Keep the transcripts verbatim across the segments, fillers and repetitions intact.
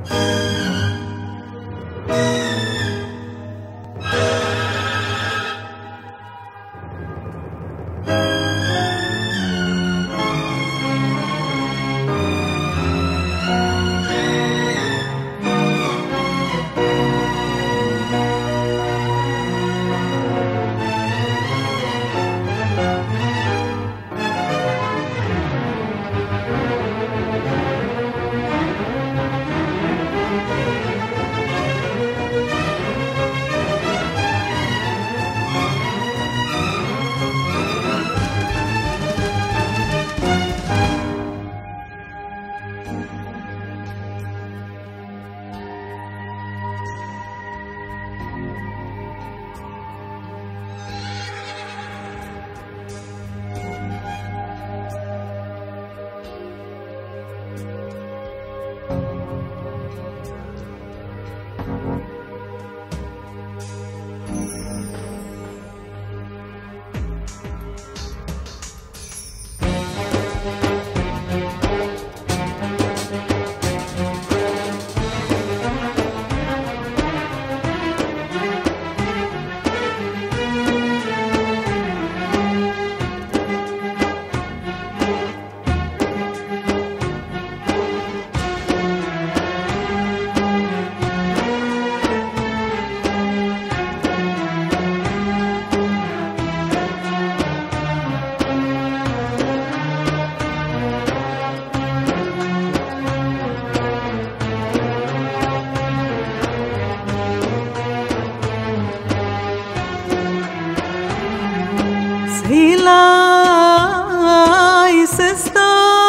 Hilai sister,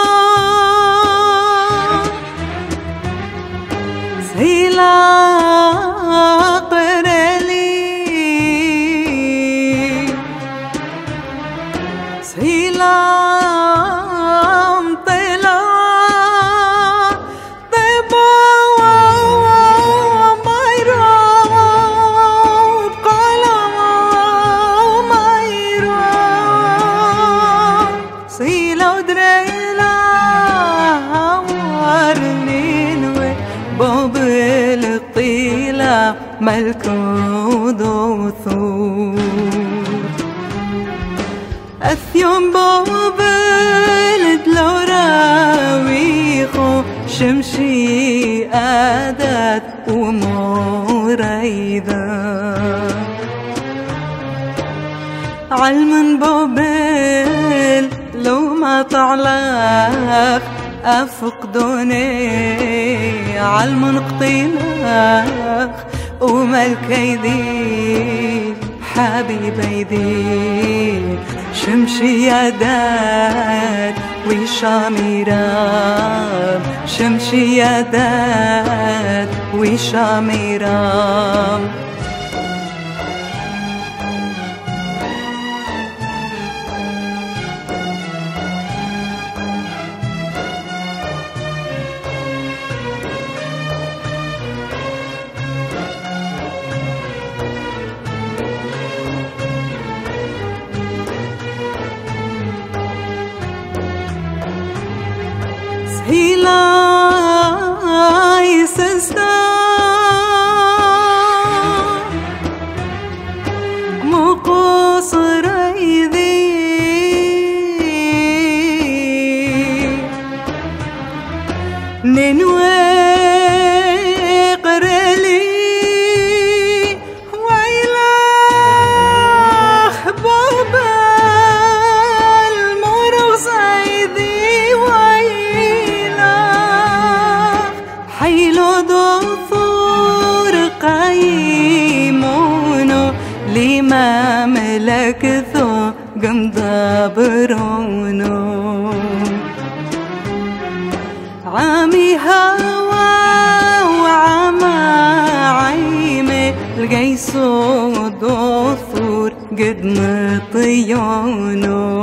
Hila qreli, Hila mtila, teba mayra, qala mayra. سيلا ودريلا ورنينوي بوب الطيلة ملكود وثور أثيوم بوب الدلوراويخو شمشي آدات وموريذا علم بوبل لو ما طعلك أفقدوني علم قطيلك وملكيدي حبيبي ذي شمشي يدات وشاميرام شمشي يدات وشاميرام Hilai sister, مقصر ايدي ننوي قرلي ويلاخ بابا المرغ ايدي حيلو ضفور قايمونو لما ملكثو قمضابرونو عامي هوا وعما عيمي القيسو ضفور قد مطيونو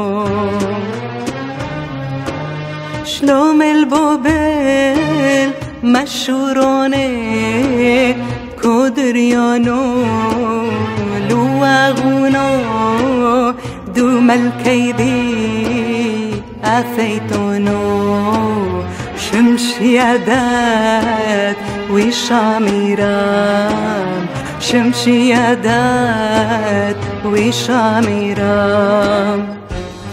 شلوم البوبل مشوروني كودريونو لواغونو دوم الكيدي أثيتونو شمشيادات وشاميرام شمشيادات وشاميرام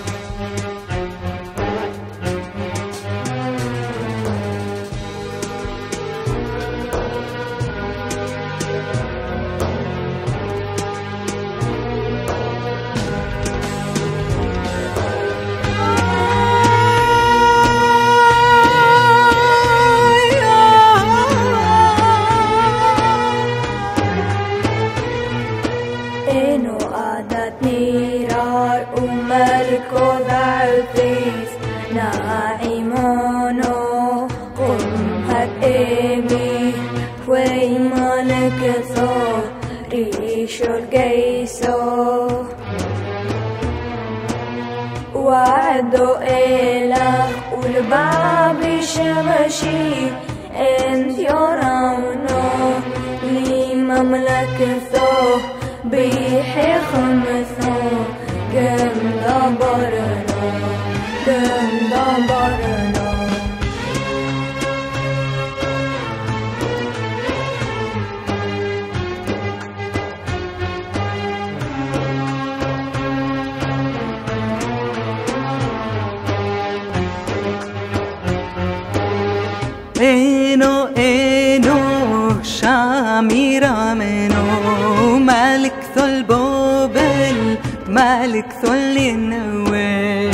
وملكو ضعفيس ناعمونو قمهت إيمي وي ملك ثو ريشو القيسو وعدو إله والباب شمشي انت يرونو لي مملكتو بيحي خمسو قم دبرنا قم دبرنا إنو إنو شاميرا منو مالك ثلبوبل مالك ثل النوي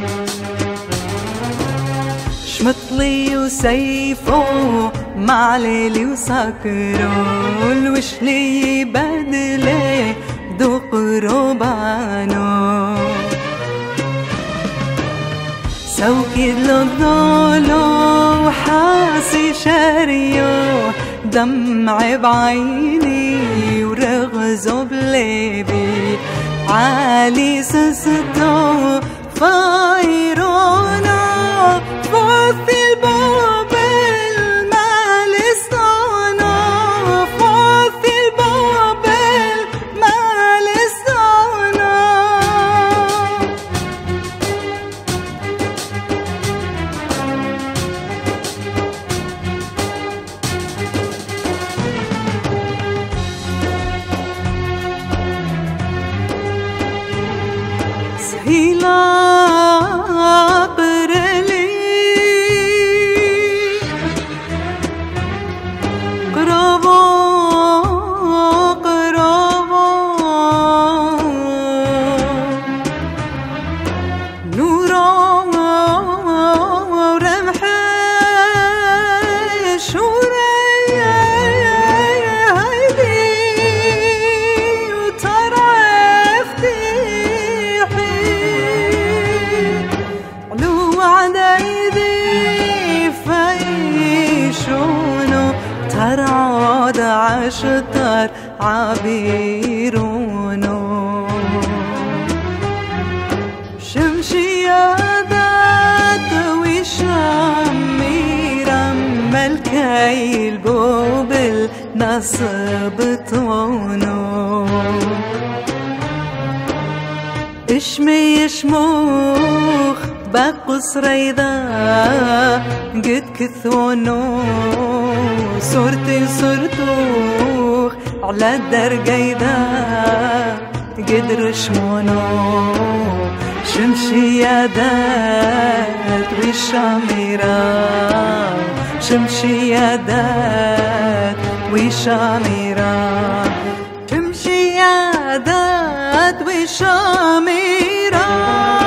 شمطلي وسيفو معليلي وسكرو الوشلي بدلي دوق روبانو سوكي للضولو وحاسي شاريو دمع بعيني ورغزو بليبي عالي سستو فايرونا فوثي الباب المالستانا فوثي الباب المالستانا سهيلا قرلي قربو قربو نورا ورمحي شوري هيدي وترفتي ترعد عشتر عبيرونو شمشيادات وشاميرا ملكي البوبل نصب طونو اشمي يشموخ بقص ريضا قد كثونو صورتي صرتوخ على الدرقيدة قد رشمونو شمشيادات وشاميرا شمشيادات وشاميرا شمشيادات وشاميرا